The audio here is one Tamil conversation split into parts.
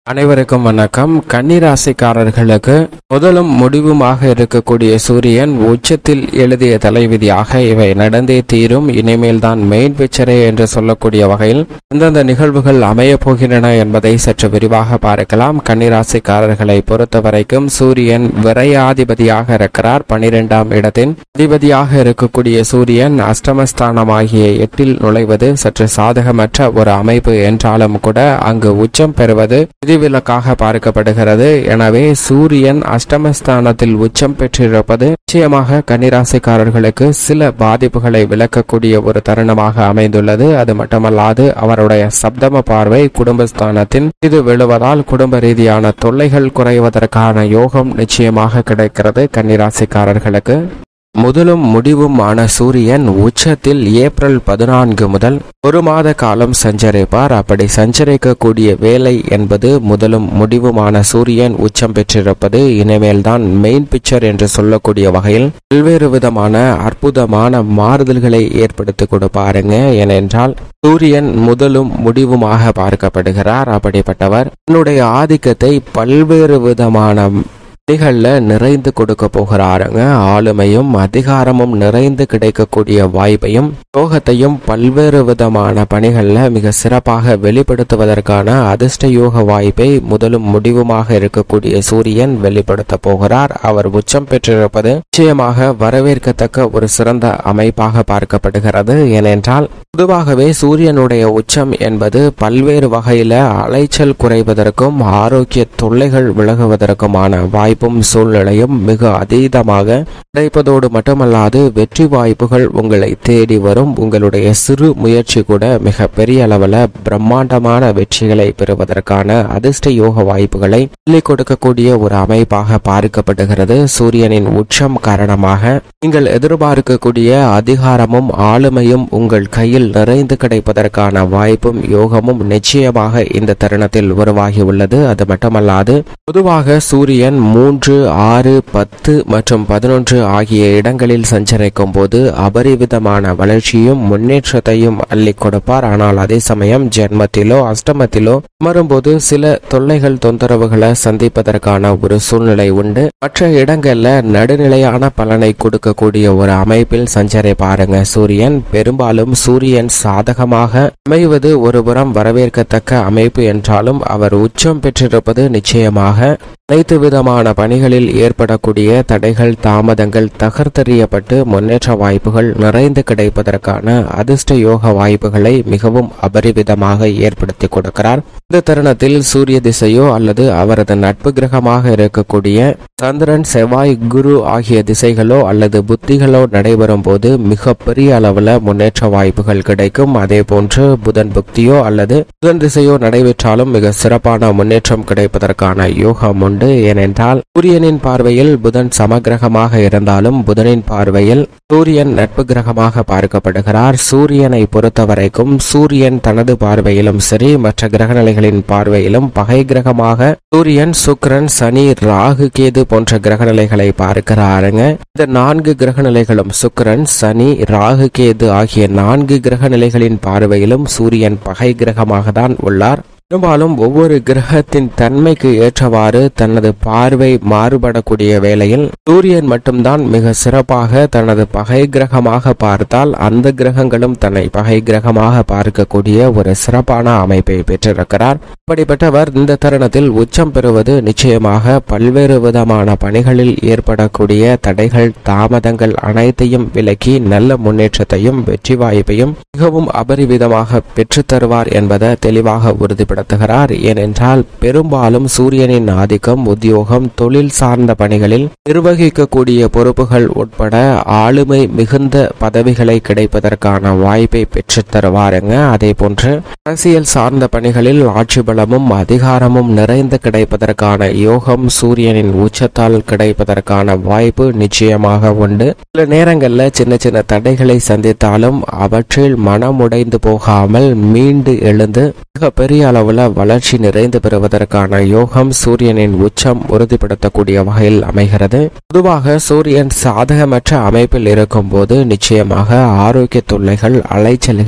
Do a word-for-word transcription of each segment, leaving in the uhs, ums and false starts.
அனைவருக்கும் வணக்கம். கன்னிராசிக்காரர்களுக்கு முதலும் முடிவுமாக இருக்கக்கூடிய சூரியன் உச்சத்தில் எழுதிய தலைவிதியாக இவை நடந்தே தீரும், இனிமேல் தான் மெயின் பிக்சரே என்று சொல்லக்கூடிய வகையில் எந்தெந்த நிகழ்வுகள் அமைய போகின்றன என்பதை சற்று விரிவாக பார்க்கலாம். கன்னிராசிக்காரர்களை பொறுத்த வரைக்கும் சூரியன் விரையாதிபதியாக இருக்கிறார். பனிரெண்டாம் இடத்தின் அதிபதியாக இருக்கக்கூடிய சூரியன் அஷ்டமஸ்தானமாகிய எட்டில் நுழைவது சற்று சாதகமற்ற ஒரு அமைப்பு என்றாலும் கூட அங்கு உச்சம் பெறுவது விதிவிலக்காக பார்க்கப்படுகிறது. எனவே சூரியன் அஷ்டமஸ்தானத்தில் உச்சம் பெற்றிருப்பது நிச்சயமாக கன்னிராசிக்காரர்களுக்கு சில பாதிப்புகளை விளக்கக்கூடிய ஒரு தருணமாக அமைந்துள்ளது. அது மட்டுமல்லாது அவருடைய சப்தம பார்வை குடும்பஸ்தானத்தின் இது விழுவதால் குடும்ப ரீதியான தொல்லைகள் குறைவதற்கான யோகம் நிச்சயமாக கிடைக்கிறது. கன்னிராசிக்காரர்களுக்கு முதலும் முடிவுமான சூரியன் உச்சத்தில் ஏப்ரல் பதினான்கு முதல் ஒரு மாத காலம் சஞ்சரிப்பார். அப்படி சஞ்சரிக்கக்கூடிய வேலை என்பது முதலும் முடிவுமான சூரியன் உச்சம் பெற்றிருப்பது இனிமேல்தான் மெயின் பிக்சர் என்று சொல்லக்கூடிய வகையில் பல்வேறு விதமான அற்புதமான மாறுதல்களை ஏற்படுத்தி கொடுப்பாருங்க. ஏனென்றால் சூரியன் முதலும் முடிவுமாக பார்க்கப்படுகிறார். அப்படிப்பட்டவர் தன்னுடைய ஆதிக்கத்தை பல்வேறு விதமான பணிகள்ல நிறைந்து கொடுக்க போகிறாருங்க. ஆளுமையும் அதிகாரமும் நிறைந்து கிடைக்கக்கூடிய வாய்ப்பையும் யோகத்தையும் பல்வேறு விதமான பணிகள்ல மிக சிறப்பாக வெளிப்படுத்துவதற்கான அதிர்ஷ்ட யோக வாய்ப்பை முதலும் முடிவுமாக இருக்கக்கூடிய சூரியன் வெளிப்படுத்த போகிறார். அவர் உச்சம் பெற்றிருப்பது நிச்சயமாக வரவேற்கத்தக்க ஒரு சிறந்த அமைப்பாக பார்க்கப்படுகிறது. ஏனென்றால் பொதுவாகவே சூரியனுடைய உச்சம் என்பது பல்வேறு வகையில அலைச்சல் குறைவதற்கும் ஆரோக்கிய தொல்லைகள் விலகுவதற்குமான வாய்ப்பு சூழ்நிலையும் மிக அதீதமாக கிடைப்பதோடு மட்டுமல்லாது வெற்றி வாய்ப்புகள் உங்களை தேடி வரும். உங்களுடைய சிறு முயற்சி கூட மிக பெரிய அளவில் பிரம்மாண்டமான வெற்றிகளை பெறுவதற்கான அதிர்ஷ்ட யோக வாய்ப்புகளை சொல்லிக் கொடுக்கக்கூடிய ஒரு அமைப்பாக பார்க்கப்படுகிறது. சூரியனின் உச்சம் காரணமாக நீங்கள் எதிர்பார்க்கக்கூடிய அதிகாரமும் ஆளுமையும் உங்கள் கையில் நிறைந்து கிடைப்பதற்கான வாய்ப்பும் யோகமும் நிச்சயமாக இந்த தருணத்தில் உருவாகி உள்ளது. அது மட்டுமல்லாது பொதுவாக சூரியன் மூன்று ஆறு பத்து மற்றும் பதினொன்று ஆகிய இடங்களில் சஞ்சரிக்கும் போது அபரிவிதமான வளர்ச்சியும் முன்னேற்றத்தையும் அள்ளி கொடுப்பார். ஆனால் அதே சமயம் ஜென்மத்திலோ அஷ்டமத்திலோ அமரும்போது சில தொல்லைகள் தொந்தரவுகளை சந்திப்பதற்கான ஒரு சூழ்நிலை உண்டு. மற்ற இடங்கள்ல நடுநிலையான பலனை கொடுக்கக்கூடிய ஒரு அமைப்பில் சஞ்சரிப்பாருங்க சூரியன். பெரும்பாலும் சூரியன் சாதகமாக அமைவது ஒருபுறம் வரவேற்கத்தக்க அமைப்பு என்றாலும் அவர் உச்சம் பெற்றிருப்பது நிச்சயமாக அனைத்து விதமான பணிகளில் ஏற்படக்கூடிய தடைகள் தாமதங்கள் தகர்த்தெறியப்பட்டு முன்னேற்ற வாய்ப்புகள் நிறைந்து கிடைப்பதற்கான அதிர்ஷ்ட யோக வாய்ப்புகளை மிகவும் அபரிவிதமாக ஏற்படுத்தி கொடுக்கிறார். இந்த தருணத்தில் சூரிய திசையோ அல்லது அவரது நட்பு கிரகமாக இருக்கக்கூடிய சந்திரன் செவ்வாய் குரு ஆகிய திசைகளோ அல்லது புத்திகளோ நடைபெறும் போது மிக பெரிய அளவில் முன்னேற்ற வாய்ப்புகள் கிடைக்கும். அதே போன்று புதன் புக்தியோ அல்லது புதன் திசையோ நடைபெற்றாலும் மிக சிறப்பான முன்னேற்றம் கிடைப்பதற்கான யோகம் உண்டு. ஏனென்றால் சூரியனின் பார்வையில் புதன் சமகிரகமாக இருந்தாலும் புதனின் பார்வையில் சூரியன் நட்பு கிரகமாக பார்க்கப்படுகிறார். சூரியனை பொறுத்தவரைக்கும் சூரியன் தனது பார்வையிலும் சரி மற்ற கிரகநிலைகளின் பார்வையிலும் பகை கிரகமாக சூரியன் சுக்கிரன் சனி ராகு கேது போன்ற கிரகநிலைகளை பார்க்கிறாருங்க. இந்த நான்கு கிரகநிலைகளும் சுக்கிரன் சனி ராகு கேது ஆகிய நான்கு கிரகநிலைகளின் பார்வையிலும் சூரியன் பகை கிரகமாக தான் உள்ளார். பெரும்பாலும் ஒவ்வொரு கிரகத்தின் தன்மைக்கு ஏற்றவாறு தனது பார்வை மாறுபடக்கூடிய வேளையில் சூரியன் மட்டும்தான் மிக சிறப்பாக தனது பகை கிரகமாக பார்த்தால் அந்த கிரகங்களும் தன்னை பகை கிரகமாக பார்க்கக்கூடிய ஒரு சிறப்பான அமைப்பை பெற்றிருக்கிறார். அப்படிப்பட்டவர் இந்த தருணத்தில் உச்சம் பெறுவது நிச்சயமாக பல்வேறு விதமான பணிகளில் ஏற்படக்கூடிய தடைகள் தாமதங்கள் அனைத்தையும் விலக்கி நல்ல முன்னேற்றத்தையும் வெற்றி வாய்ப்பையும் மிகவும் அபரிவிதமாக பெற்றுத்தருவார் என்பதை தெளிவாக உறுதிப்படுத்த படுத்துகிறார். ஏனென்றால் பெரும்பாலும் சூரியனின் ஆதிக்கம் உத்தியோகம் தொழில் சார்ந்த பணிகளில் நிர்வகிக்கக்கூடிய பொறுப்புகள் உட்பட ஆளுமை மிகுந்த பதவிகளை கிடைப்பதற்கான வாய்ப்பை பெற்று தருவாருங்க. அதே போன்று அரசியல் சார்ந்த பணிகளில் ஆட்சி பலமும் அதிகாரமும் நிறைந்து கிடைப்பதற்கான யோகம் சூரியனின் உச்சத்தால் கிடைப்பதற்கான வாய்ப்பு நிச்சயமாக உண்டு. சில நேரங்களில் சின்ன சின்ன தடைகளை சந்தித்தாலும் அவற்றில் மனமுடைந்து போகாமல் மீண்டு எழுந்து மிக பெரிய அளவு வளர்ச்சி நிறைந்து பெறுவதற்கான யோகம் சூரியனின் உச்சம் உறுதிப்படுத்தக்கூடிய வகையில் அமைகிறது. பொதுவாக சூரியன் சாதகமற்ற அமைப்பில் இருக்கும் போது நிச்சயமாக ஆரோக்கிய தொல்லைகள் அலைச்சல்கள்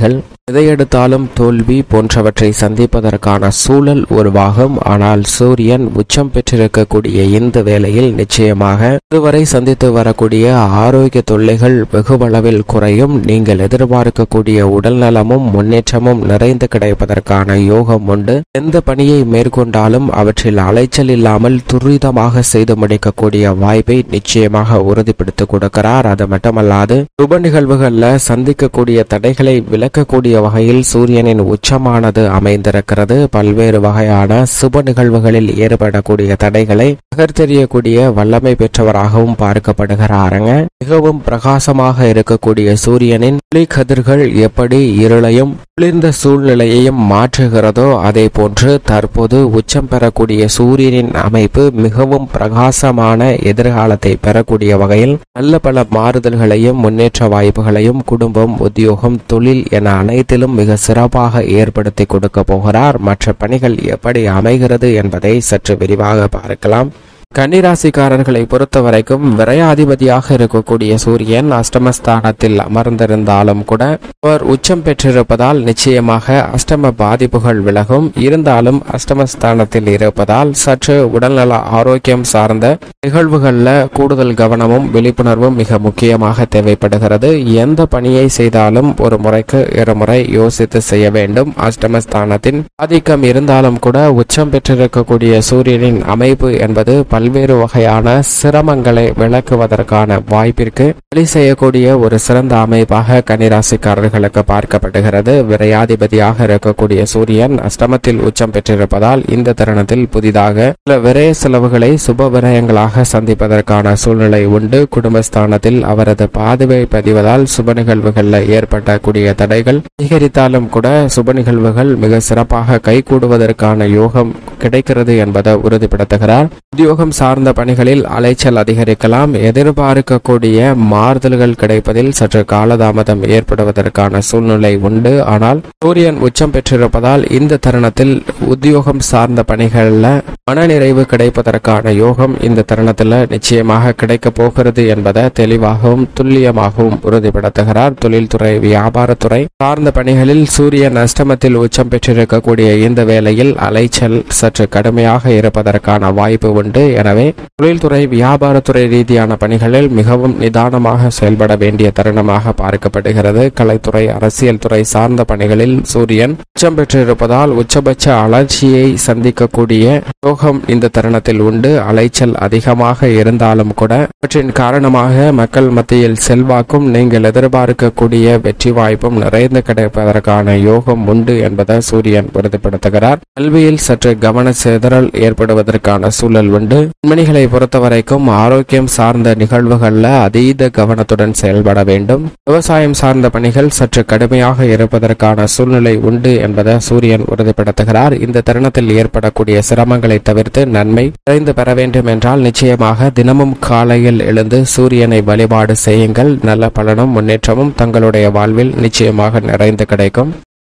எதை எடுத்தாலும் தோல்வி போன்றவற்றை சந்திப்பதற்கான சூழல் உருவாகும். ஆனால் சூரியன் உச்சம் பெற்றிருக்கக்கூடிய இந்த வேளையில் நிச்சயமாக இதுவரை சந்தித்து வரக்கூடிய ஆரோக்கிய தொல்லைகள் வெகுவளவில் குறையும். நீங்கள் எதிர்பார்க்கக்கூடிய உடல் நலமும் முன்னேற்றமும் நிறைந்து கிடைப்பதற்கான யோகம் உண்டு. எந்த பணியை மேற்கொண்டாலும் அவற்றில் அலைச்சல் இல்லாமல் துரிதமாக செய்து முடிக்கக்கூடிய வாய்ப்பை நிச்சயமாக உறுதிப்படுத்திக் கொடுக்கிறார். அது மட்டுமல்லாது சுப நிகழ்வுகள்ல சந்திக்கக்கூடிய தடைகளை விளக்கக்கூடிய வகையில் சூரியனின் உச்சமானது அமைந்திருக்கிறது. பல்வேறு வகையான சுப நிகழ்வுகளில் ஏற்படக்கூடிய தடைகளை நகர்த்தெறியக்கூடிய வல்லமை பெற்றவராகவும் பார்க்கப்படுகிறாருங்க. மிகவும் பிரகாசமாக இருக்கக்கூடிய சூரியனின் ஒளி கதிர்கள் எப்படி இருளையும் குளிர்ந்த சூழ்நிலையையும் மாற்றுகிறதோ அதே போன்று தற்போது உச்சம் பெறக்கூடிய சூரியனின் அமைப்பு மிகவும் பிரகாசமான எதிர்காலத்தை பெறக்கூடிய வகையில் நல்ல பல மாறுதல்களையும் முன்னேற்ற வாய்ப்புகளையும் குடும்பம், உத்தியோகம், தொழில் என அனைத்திலும் மிக சிறப்பாக ஏற்படுத்தி கொடுக்க போகிறார். மற்ற பணிகள் எப்படி அமைகிறது என்பதை சற்று விரிவாக பார்க்கலாம். கன்னிராசிக்காரர்களை பொறுத்த வரைக்கும் விரையாதிபதியாக இருக்கக்கூடிய சூரியன் அஷ்டமஸ்தானத்தில் அமர்ந்திருந்தாலும் கூட அவர் உச்சம் பெற்றிருப்பதால் நிச்சயமாக அஷ்டம பாதிப்புகள் விலகும். இருந்தாலும் அஷ்டமஸ்தானத்தில் இருப்பதால் சற்று உடல்நல ஆரோக்கியம் சார்ந்த நிகழ்வுகள்ல கூடுதல் கவனமும் விழிப்புணர்வும் மிக முக்கியமாக தேவைப்படுகிறது. எந்த பணியை செய்தாலும் ஒரு முறைக்கு இருமுறை யோசித்து செய்ய வேண்டும். அஷ்டமஸ்தானத்தின் ஆதிக்கம் இருந்தாலும் கூட உச்சம் பெற்றிருக்கக்கூடிய சூரியனின் அமைப்பு என்பது பல்வேறு வகையான சிரமங்களை விளக்குவதற்கான வாய்ப்பிற்கு வழி செய்யக்கூடிய ஒரு சிறந்த அமைப்பாக கன்னிராசிக்காரர்களுக்கு பார்க்கப்படுகிறது. விரையாதிபதியாக இருக்கக்கூடிய சூரியன் அஷ்டமத்தில் உச்சம் பெற்றிருப்பதால் இந்த தருணத்தில் புதிதாக சில விரய செலவுகளை சுப விரயங்களாக சந்திப்பதற்கான சூழ்நிலை உண்டு. குடும்பஸ்தானத்தில் அவரது பாதுவை பதிவதால் சுப நிகழ்வுகளில் ஏற்படக்கூடிய தடைகள் அதிகரித்தாலும் கூட சுப நிகழ்வுகள் மிக சிறப்பாக கைகூடுவதற்கான யோகம் கிடைக்கிறது என்பதை உறுதிப்படுத்துகிறார். உத்தியோகம் சார்ந்த பணிகளில் அலைச்சல் அதிகரிக்கலாம். எதிர்பார்க்கக்கூடிய மாறுதல்கள் கிடைப்பதில் சற்று காலதாமதம் ஏற்படுவதற்கான சூழ்நிலை உண்டு. ஆனால் சூரியன் உச்சம் பெற்றிருப்பதால் இந்த தருணத்தில் உத்தியோகம் சார்ந்த பணிகளில் மனநிறைவு கிடைப்பதற்கான யோகம் இந்த தருணத்தில் நிச்சயமாக கிடைக்க போகிறது என்பதை தெளிவாகவும் துல்லியமாகவும் உறுதிப்படுத்துகிறார். தொழில்துறை, வியாபாரத்துறை சார்ந்த பணிகளில் சூரியன் அஷ்டமத்தில் உச்சம் பெற்றிருக்கக்கூடிய இந்த வேளையில் அலைச்சல் சற்று கடுமையாக இருப்பதற்கான வாய்ப்பு உண்டு. எனவே தொழில்துறை, வியாபாரத்துறை ரீதியான பணிகளில் மிகவும் நிதானமாக செயல்பட வேண்டிய தருணமாக பார்க்கப்படுகிறது. கலைத்துறை, அரசியல் துறை சார்ந்த பணிகளில் சூரியன் உச்சம் பெற்றிருப்பதால் உச்சபட்ச அலர்ச்சியை சந்திக்கக்கூடிய யோகம் இந்த தருணத்தில் உண்டு. அலைச்சல் அதிகமாக இருந்தாலும் கூட அவற்றின் காரணமாக மக்கள் மத்தியில் செல்வாக்கும் நீங்கள் எதிர்பார்க்கக்கூடிய வெற்றி வாய்ப்பும் நிறைந்து கிடைப்பதற்கான யோகம் உண்டு என்பதை சூரியன் உறுதிப்படுத்துகிறார். கல்வியில் சற்று கவன சிதறல் ஏற்படுவதற்கான சூழல் உண்டு. பெண்மணிகளை பொறுத்தவரைக்கும் ஆரோக்கியம் சார்ந்த நிகழ்வுகள்ல அதீத கவனத்துடன் செயல்பட வேண்டும். விவசாயம் சார்ந்த பணிகள் சற்று கடுமையாக இருப்பதற்கான சூழ்நிலை உண்டு என்பதை சூரியன் உறுதிப்படுத்துகிறார். இந்த தருணத்தில் ஏற்படக்கூடிய சிரமங்களை தவிர்த்து நன்மை நிறைந்து பெற வேண்டும் என்றால் நிச்சயமாக தினமும் காலையில் எழுந்து சூரியனை வழிபாடு செய்யுங்கள். நல்ல பலனும் முன்னேற்றமும் தங்களுடைய வாழ்வில் நிச்சயமாக நிறைந்து கிடைக்கும்.